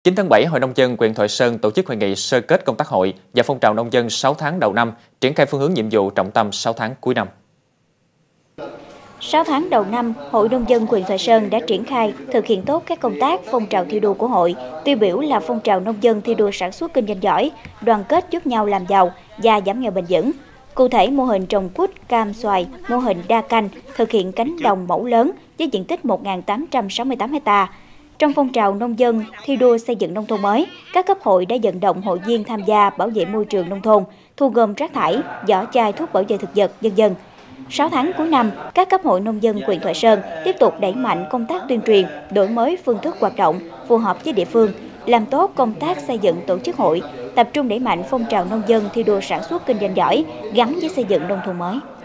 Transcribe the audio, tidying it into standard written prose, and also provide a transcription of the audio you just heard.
9 tháng 7, Hội Nông dân huyện Thoại Sơn tổ chức hội nghị sơ kết công tác hội và phong trào nông dân 6 tháng đầu năm, triển khai phương hướng nhiệm vụ trọng tâm 6 tháng cuối năm. 6 tháng đầu năm, Hội Nông dân huyện Thoại Sơn đã triển khai thực hiện tốt các công tác phong trào thi đua của hội, tiêu biểu là phong trào nông dân thi đua sản xuất kinh doanh giỏi, đoàn kết giúp nhau làm giàu và giảm nghèo bền vững. Cụ thể, mô hình trồng quýt, cam, xoài, mô hình đa canh, thực hiện cánh đồng mẫu lớn với diện tích 1.868 ha. Trong phong trào nông dân thi đua xây dựng nông thôn mới, các cấp hội đã vận động hội viên tham gia bảo vệ môi trường nông thôn, thu gom rác thải, vỏ chai thuốc bảo vệ thực vật, v.v. 6 tháng cuối năm, các cấp hội nông dân huyện Thoại Sơn tiếp tục đẩy mạnh công tác tuyên truyền, đổi mới phương thức hoạt động phù hợp với địa phương, làm tốt công tác xây dựng tổ chức hội, tập trung đẩy mạnh phong trào nông dân thi đua sản xuất kinh doanh giỏi gắn với xây dựng nông thôn mới.